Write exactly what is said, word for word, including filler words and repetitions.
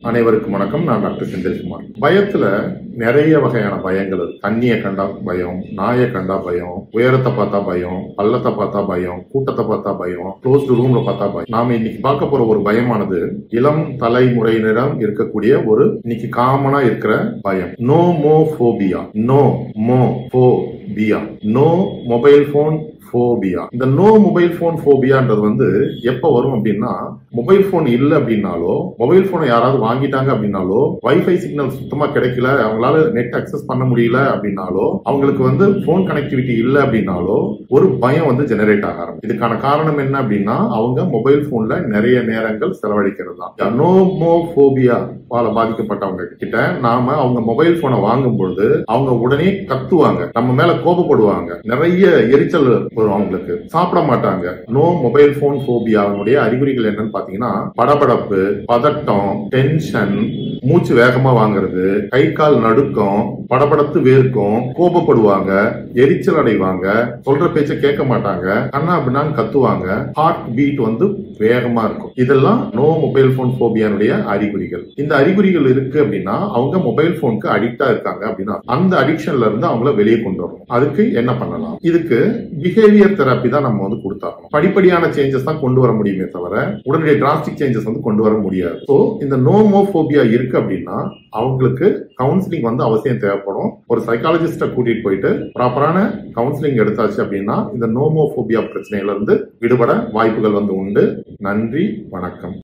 அனைவருக்கும் வணக்கம். நான் டாக்டர் செந்தில்குமார். பயத்துல நிறைய வகையான பயங்கள் இருக்கு. தண்ணியை கண்டா பயம், நாயை கண்டா பயம், உயரத்தை பார்த்தா பயம், பள்ளத்தை பார்த்தா பயம், கூட்டத்தை பார்த்தா பயம், க்ளோஸ்டு ரூம்ல பார்த்தா பயம். நாம இன்னைக்கு பார்க்க போற ஒரு பயமானது இளம் தலைமுறையினரிடம் இருக்கக்கூடிய ஒரு இன்னைக்கு காமனா இருக்கிற பயம். Nomophobia. Nomophobia. No mobile phone phobia. இந்த நோ மொபைல் போன் போபியான்றது வந்து எப்ப வரும் அப்படின்னா, மொபைல் போன் இல்ல அப்படின்னாலோ, மொபைல் போனை யாராவது வாங்கிட்டாங்க அப்படின்னாலோ, வைஃபை சிக்னல் சுத்தமா கிடைக்கல, அவங்களால நெட் அக்சஸ் பண்ண முடியல அப்படின்னாலோ, அவங்களுக்கு வந்து போன் கனெக்டிவிட்டி இல்ல அப்படின்னாலோ ஒரு பயம் வந்து ஜெனரேட் ஆக ஆரம்பிக்கும். இதுக்கான காரணம் என்ன அப்படின்னா, அவங்க மொபைல் போன்ல நிறைய நேரங்கள் செலவழிக்கிறது தான். நோ மோ போபியா பாதிக்கப்பட்டவங்க கிட்ட நாம அவங்க மொபைல் போனை வாங்கும் பொழுது அவங்க உடனே கத்துவாங்க, நம்ம மேல கோபப்படுவாங்க, நிறைய எரிச்சல் வரும், அவங்களுக்கு சாப்பிட மாட்டாங்க. நோ மொபைல் போன் போபியாவுடைய அறிகுறிகள் என்னன்னு பாத்தீங்கன்னா, படபடப்பு, பதட்டம், டென்ஷன், மூச்சு வேகமா வாங்குறது, கை கால் நடுக்கம், படபடத்து வேர்க்கும், கோபப்படுவாங்க, எரிச்சல் அடைவாங்க, சொல்ற பேச்ச கேட்க மாட்டாங்க, கண்ணா அப்படின்னா கத்துவாங்க, ஹார்ட் பீட் வந்து வேகமா இருக்கும். இதெல்லாம் நோ மொபைல் போன் போபியானுடைய அறிகுறிகள். இந்த அறிகுறிகள் இருக்கு அப்படின்னா அவங்க மொபைல் போனுக்கு அடிக்டா இருக்காங்க அப்படின்னா அந்த அடிக்ஷன்ல இருந்து அவங்கள வெளியே கொண்டு வரணும். அதுக்கு என்ன பண்ணலாம்? இதுக்கு பிஹேவியர் தெரப்பி தான் நம்ம வந்து கொடுத்தாகணும். படிப்படியான சேஞ்சஸ் தான் கொண்டு வர முடியுமே தவிர உடனடியாக டிராஸ்டிக் சேஞ்சஸ் வந்து கொண்டு வர முடியாது. சோ இந்த நோமோபோபியா இருக்கு அப்படின்னா அவங்களுக்கு கவுன்சிலிங் வந்து அவசியம் தேவைப்படும். ஒரு சைக்காலஜிஸ்ட கூட்டிட்டு போயிட்டு ப்ராப்பரான கவுன்சிலிங் எடுத்தாச்சு அப்படின்னா இந்த நோமோபோபியா பிரச்சனையில இருந்து விடுபட வாய்ப்புகள் வந்து உண்டு. நன்றி, வணக்கம்.